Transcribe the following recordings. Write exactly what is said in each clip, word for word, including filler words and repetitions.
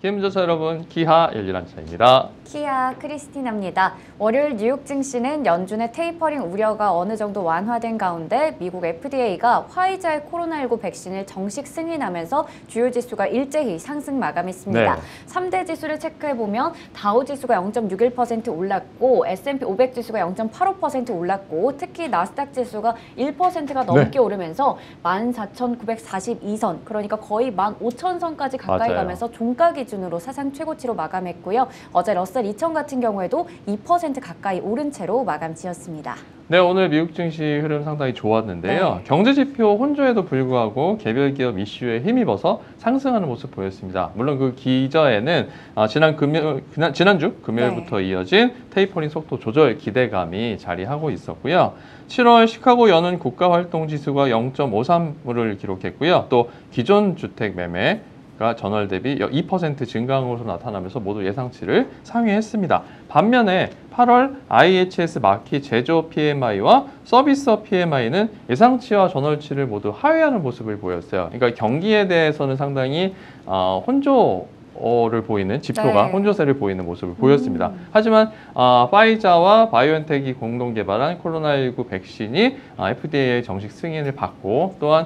기엠조사 여러분, 기하 열일한차입니다. 키아 크리스티나입니다. 월요일 뉴욕 증시는 연준의 테이퍼링 우려가 어느 정도 완화된 가운데 미국 에프디에이가 화이자의 코로나십구 백신을 정식 승인하면서 주요 지수가 일제히 상승 마감했습니다. 네. 삼 대 지수를 체크해보면 다우 지수가 영 점 육일 퍼센트 올랐고 에스 앤 피 오백 지수가 영 점 팔오 퍼센트 올랐고 특히 나스닥 지수가 일 퍼센트가 넘게 네. 오르면서 만 사천 구백사십이 선, 그러니까 거의 만 오천 선까지 가까이 맞아요. 가면서 종가 기준으로 사상 최고치로 마감했고요. 어제 러셀 이천 같은 경우에도 이 퍼센트 가까이 오른 채로 마감 지었습니다. 네, 오늘 미국 증시 흐름 상당히 좋았는데요. 네. 경제지표 혼조에도 불구하고 개별 기업 이슈에 힘입어서 상승하는 모습 보였습니다. 물론 그 기저에는 어, 지난 금요, 지난주 금요일부터 네. 이어진 테이퍼링 속도 조절 기대감이 자리하고 있었고요. 칠월 시카고 연은 국가활동지수가 영 점 오삼을 기록했고요. 또 기존 주택 매매 전월 대비 이 퍼센트 증가항으로 나타나면서 모두 예상치를 상회했습니다. 반면에 팔월 아이에이치에스 마키 제조 피엠아이와 서비스 피엠아이는 예상치와 전월치를 모두 하회하는 모습을 보였어요. 그러니까 경기에 대해서는 상당히 어, 혼조 를 보이는 지표가 네. 혼조세를 보이는 모습을 보였습니다. 음. 하지만 어, 파이자와 바이오엔텍이 공동 개발한 코로나십구 백신이 어, 에프디에이의 정식 승인을 받고 또한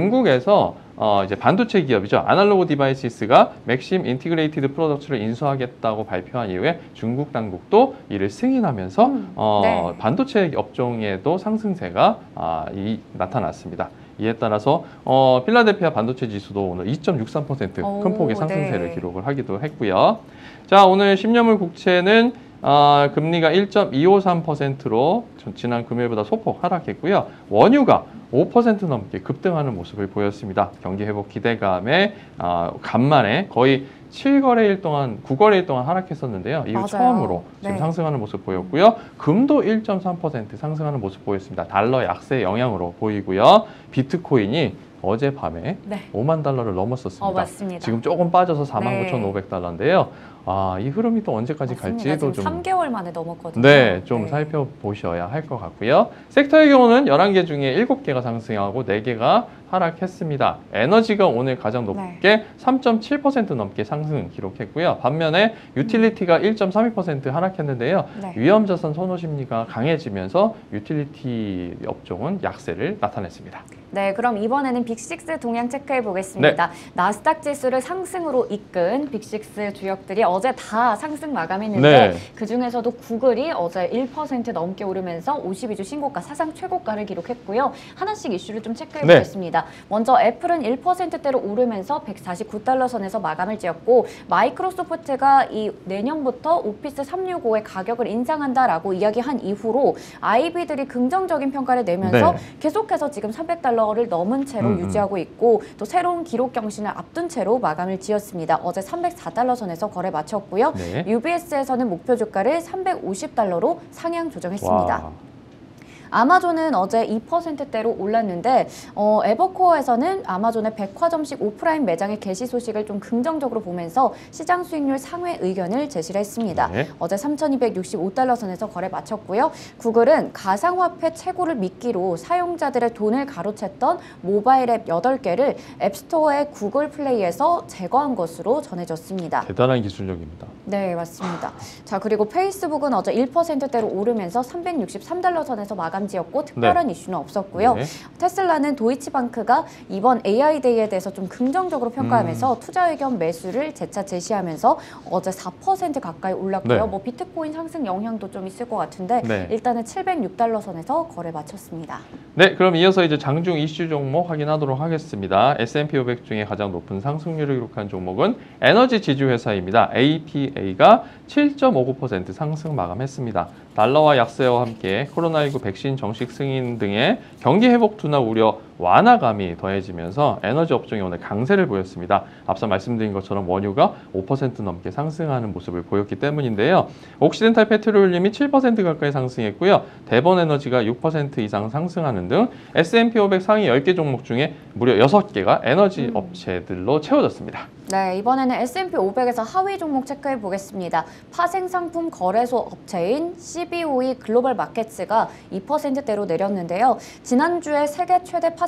중국에서 어, 이제 반도체 기업이죠. 아날로그 디바이시스가 맥심 인티그레이티드 프로덕트를 인수하겠다고 발표한 이후에 중국 당국도 이를 승인하면서 음. 어, 네. 반도체 업종에도 상승세가 아, 이, 나타났습니다. 이에 따라서 어, 필라델피아 반도체 지수도 오늘 이 점 육삼 퍼센트 큰 폭의 상승세를 네. 기록을 하기도 했고요. 자, 오늘 십 년물 국채는 어, 금리가 일 점 이오삼 퍼센트로 지난 금요일보다 소폭 하락했고요. 원유가 오 퍼센트 넘게 급등하는 모습을 보였습니다. 경기 회복 기대감에 어, 간만에 거의 칠 거래일 동안, 구 거래일 동안 하락했었는데요. 이후 맞아요. 처음으로 지금 네. 상승하는 모습 보였고요. 금도 일 점 삼 퍼센트 상승하는 모습 보였습니다. 달러 약세 영향으로 보이고요. 비트코인이 어젯밤에 네. 오만 달러를 넘었었습니다. 어, 맞습니다. 지금 조금 빠져서 사만 구천오백 달러인데요. 아, 이 흐름이 또 언제까지 맞습니다. 갈지도 좀 삼 개월 만에 넘었거든요. 네, 좀 네. 살펴보셔야 할 것 같고요. 섹터의 경우는 열한 개 중에 일곱 개가 상승하고 네 개가 하락했습니다. 에너지가 오늘 가장 높게 네. 삼 점 칠 퍼센트 넘게 상승 기록했고요. 반면에 유틸리티가 일 점 삼이 퍼센트 하락했는데요. 네. 위험자산 선호 심리가 강해지면서 유틸리티 업종은 약세를 나타냈습니다. 네, 그럼 이번에는 빅식스 동향 체크해 보겠습니다. 네. 나스닥 지수를 상승으로 이끈 빅식스 주역들이 어제 다 상승 마감했는데 네. 그중에서도 구글이 어제 일 퍼센트 넘게 오르면서 오십이 주 신고가 사상 최고가를 기록했고요. 하나씩 이슈를 좀 체크해 네. 보겠습니다. 먼저 애플은 일 퍼센트대로 오르면서 백사십구 달러 선에서 마감을 지었고 마이크로소프트가 이 내년부터 오피스 삼백육십오의 가격을 인상한다라고 이야기한 이후로 아이비들이 긍정적인 평가를 내면서 네. 계속해서 지금 삼백 달러를 넘은 채로 음, 유지하고 있고 또 새로운 기록 경신을 앞둔 채로 마감을 지었습니다. 어제 삼백사 달러 선에서 거래 마쳤고요. 네. 유비에스에서는 목표 주가를 삼백오십 달러로 상향 조정했습니다. 와. 아마존은 어제 이 퍼센트대로 올랐는데 어, 에버코어에서는 아마존의 백화점식 오프라인 매장의 개시 소식을 좀 긍정적으로 보면서 시장 수익률 상회 의견을 제시를 했습니다. 네. 어제 삼천이백육십오 달러 선에서 거래 마쳤고요. 구글은 가상화폐 채굴을 미끼로 사용자들의 돈을 가로챘던 모바일 앱 여덟 개를 앱스토어의 구글 플레이에서 제거한 것으로 전해졌습니다. 대단한 기술력입니다. 네, 맞습니다. 자, 그리고 페이스북은 어제 일 퍼센트대로 오르면서 삼백육십삼 달러 선에서 마감 지었고 특별한 네. 이슈는 없었고요. 네. 테슬라는 도이치방크가 이번 에이아이 데이에 대해서 좀 긍정적으로 평가하면서 음. 투자 의견 매수를 재차 제시하면서 어제 사 퍼센트 가까이 올랐고요. 네. 뭐 비트코인 상승 영향도 좀 있을 것 같은데 네. 일단은 칠백육 달러 선에서 거래 마쳤습니다. 네, 그럼 이어서 이제 장중 이슈 종목 확인하도록 하겠습니다. 에스 앤 피 오백 중에 가장 높은 상승률을 기록한 종목은 에너지 지주 회사입니다. 에이피에이가 칠 점 오구 퍼센트 상승 마감했습니다. 달러와 약세와 함께 코로나십구 백신 정식 승인 등의 경기 회복 둔화 우려 완화감이 더해지면서 에너지 업종이 오늘 강세를 보였습니다. 앞서 말씀드린 것처럼 원유가 오 퍼센트 넘게 상승하는 모습을 보였기 때문인데요. 옥시덴탈 페트롤륨이 칠 퍼센트 가까이 상승했고요. 대번에너지가 육 퍼센트 이상 상승하는 등 에스 앤 피 오백 상위 열 개 종목 중에 무려 여섯 개가 에너지 음. 업체들로 채워졌습니다. 네, 이번에는 에스 앤 피 오백에서 하위 종목 체크해 보겠습니다. 파생상품 거래소 업체인 씨비오이 글로벌 마켓스가 이 퍼센트대로 내렸는데요. 지난주에 세계 최대 파생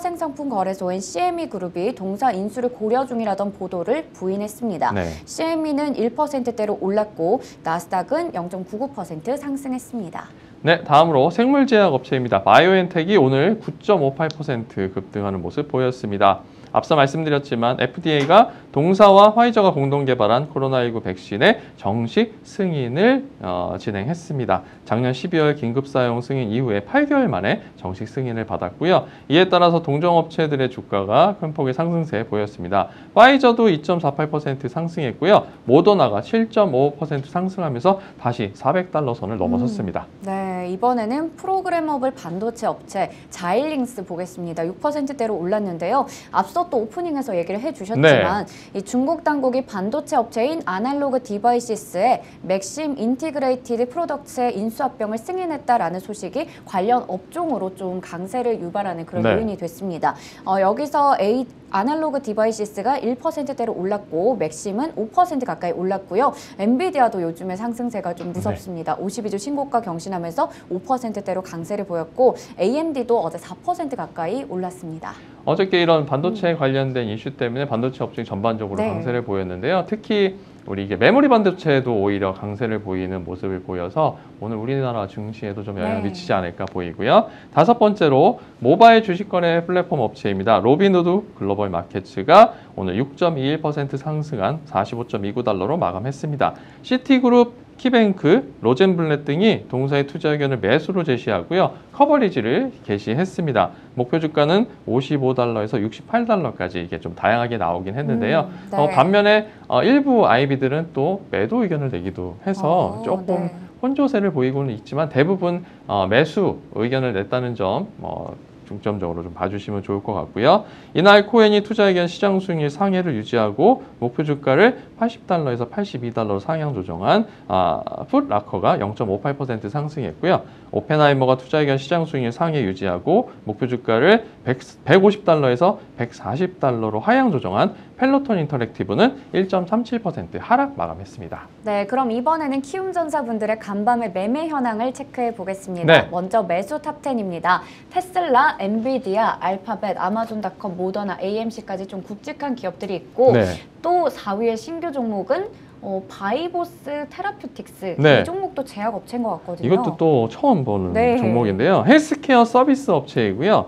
생산품 거래소인 씨엠이그룹이 동사 인수를 고려 중이라던 보도를 부인했습니다. 네. 씨엠이는 일 퍼센트대로 올랐고 나스닥은 영 점 구구 퍼센트 상승했습니다. 네, 다음으로 생물제약 업체입니다. 바이오엔텍이 오늘 구 점 오팔 퍼센트 급등하는 모습 보였습니다. 앞서 말씀드렸지만 에프디에이가 동사와 화이저가 공동 개발한 코로나십구 백신의 정식 승인을 어, 진행했습니다. 작년 십이월 긴급 사용 승인 이후에 팔 개월 만에 정식 승인을 받았고요. 이에 따라서 동종업체들의 주가가 큰 폭의 상승세 보였습니다. 화이저도 이 점 사팔 퍼센트 상승했고요. 모더나가 칠 점 오오 퍼센트 상승하면서 다시 사백 달러 선을 넘어섰습니다. 음, 네, 이번에는 프로그래머블 반도체 업체 자일링스 보겠습니다. 육 퍼센트대로 올랐는데요. 앞서 또 오프닝에서 얘기를 해주셨지만 네. 이 중국 당국이 반도체 업체인 아날로그 디바이시스의 맥심 인티그레이티드 프로덕트의 인수합병을 승인했다라는 소식이 관련 업종으로 좀 강세를 유발하는 그런 네. 요인이 됐습니다. 어, 여기서 A 아날로그 디바이시스가 일 퍼센트대로 올랐고 맥심은 오 퍼센트 가까이 올랐고요. 엔비디아도 요즘에 상승세가 좀 무섭습니다. 네. 오십이 주 신고가 경신하면서 오 퍼센트대로 강세를 보였고 에이엠디도 어제 사 퍼센트 가까이 올랐습니다. 어저께 이런 반도체에 음. 관련된 이슈 때문에 반도체 업종이 전반적으로 네. 강세를 보였는데요. 특히 우리 이게 메모리 반도체도 오히려 강세를 보이는 모습을 보여서 오늘 우리나라 증시에도 좀 영향을 네. 미치지 않을까 보이고요. 다섯 번째로 모바일 주식거래 플랫폼 업체입니다. 로빈후드 글로벌 마켓츠가 오늘 육 점 이일 퍼센트 상승한 사십오 점 이구 달러로 마감했습니다. 시티그룹, 키뱅크, 로젠블렛 등이 동사의 투자 의견을 매수로 제시하고요. 커버리지를 게시했습니다. 목표 주가는 오십오 달러에서 육십팔 달러까지 이게 좀 다양하게 나오긴 했는데요. 음, 네. 어, 반면에 어, 일부 아이비들은 또 매도 의견을 내기도 해서 어, 조금 네. 혼조세를 보이고는 있지만 대부분 어, 매수 의견을 냈다는 점 어, 중점적으로 좀 봐주시면 좋을 것 같고요. 이날 코엔이 투자 의견 시장 수익률 상해를 유지하고 목표 주가를 팔십 달러에서 팔십이 달러로 상향 조정한 아, 풋라커가 영 점 오팔 퍼센트 상승했고요. 오펜하이머가 투자 의견 시장 수익률 상해 유지하고 목표 주가를 백오십 달러에서 백사십 달러로 하향 조정한 펠로톤 인터랙티브는 일 점 삼칠 퍼센트 하락 마감했습니다. 네, 그럼 이번에는 키움전사분들의 간밤의 매매 현황을 체크해 보겠습니다. 네. 먼저 매수 탑텐입니다. 테슬라, 엔비디아, 알파벳, 아마존닷컴, 모더나, 에이엠씨까지 좀 굵직한 기업들이 있고 네. 또 사 위의 신규 종목은 어, 바이보스 테라퓨틱스 네. 이 종목도 제약 업체인 것 같거든요. 이것도 또 처음 보는 네. 종목인데요. 헬스케어 서비스 업체이고요.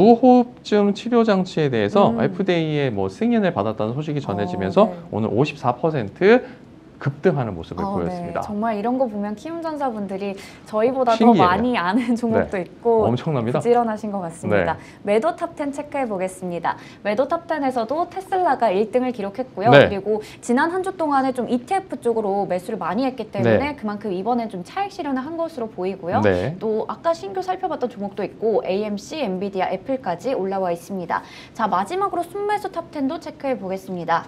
무호흡증 치료 장치에 대해서 음. 에프디에이의 뭐 승인을 받았다는 소식이 전해지면서 어, 네. 오늘 오십사 퍼센트 급등하는 모습을 어, 보였습니다. 네. 정말 이런 거 보면 키움전사분들이 저희보다 신기해요. 더 많이 아는 종목도 네. 있고 엄청납니다. 부지런하신 것 같습니다. 네. 매도 탑텐 체크해 보겠습니다. 매도 탑텐에서도 테슬라가 일 등을 기록했고요. 네. 그리고 지난 한 주 동안에 좀 이티에프 쪽으로 매수를 많이 했기 때문에 네. 그만큼 이번엔 좀 차익 실현을 한 것으로 보이고요. 네. 또 아까 신규 살펴봤던 종목도 있고 에이엠씨, 엔비디아, 애플까지 올라와 있습니다. 자, 마지막으로 순매수 탑텐도 체크해 보겠습니다.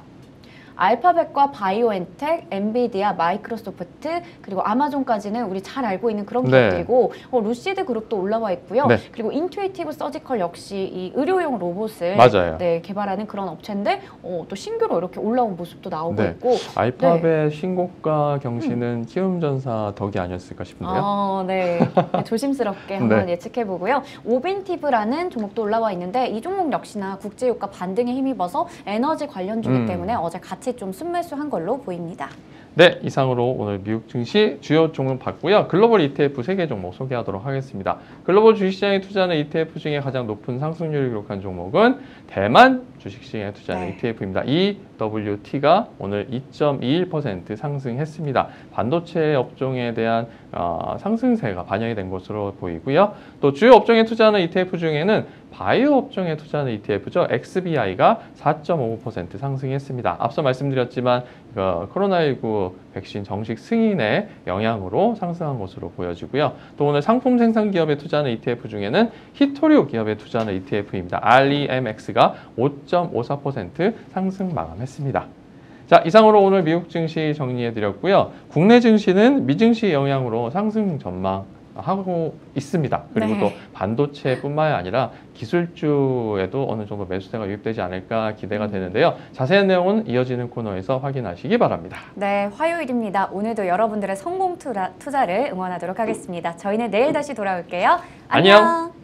알파벳과 바이오엔텍, 엔비디아, 마이크로소프트, 그리고 아마존까지는 우리 잘 알고 있는 그런 기업들이고 네. 어, 루시드 그룹도 올라와 있고요. 네. 그리고 인투이티브 서지컬 역시 이 의료용 로봇을 네, 개발하는 그런 업체인데 어, 또 신규로 이렇게 올라온 모습도 나오고 네. 있고 알파벳 네. 신고가 경신은 음. 키움전사 덕이 아니었을까 싶은데요. 아, 네. 네, 조심스럽게 한번 네. 예측해보고요. 오빈티브라는 종목도 올라와 있는데 이 종목 역시나 국제유가 반등에 힘입어서 에너지 관련주기 음. 때문에 어제 같이 좀 순매수한 걸로 보입니다. 네, 이상으로 오늘 미국 증시 주요 종목 봤고요. 글로벌 이티에프 세 개 종목 소개하도록 하겠습니다. 글로벌 주식시장에 투자하는 이티에프 중에 가장 높은 상승률을 기록한 종목은 대만 주식시장에 투자하는 네. 이티에프입니다. 이더블유티가 오늘 이 점 이일 퍼센트 상승했습니다. 반도체 업종에 대한 어, 상승세가 반영이 된 것으로 보이고요. 또 주요 업종에 투자하는 이티에프 중에는 바이오 업종에 투자하는 이티에프죠. 엑스비아이가 사 점 오구 퍼센트 상승했습니다. 앞서 말씀드렸지만 어, 코로나십구 백신 정식 승인의 영향으로 상승한 것으로 보여지고요. 또 오늘 상품 생산 기업에 투자하는 이티에프 중에는 히토류 기업에 투자하는 이티에프입니다. 알이엠엑스가 오 점 오사 퍼센트 상승 마감했습니다. 자, 이상으로 오늘 미국 증시 정리해드렸고요. 국내 증시는 미증시 영향으로 상승 전망 하고 있습니다. 그리고 네. 또 반도체뿐만 아니라 기술주에도 어느 정도 매수세가 유입되지 않을까 기대가 되는데요. 자세한 내용은 이어지는 코너에서 확인하시기 바랍니다. 네, 화요일입니다. 오늘도 여러분들의 성공 투자를 응원하도록 하겠습니다. 저희는 내일 다시 돌아올게요. 안녕. 안녕.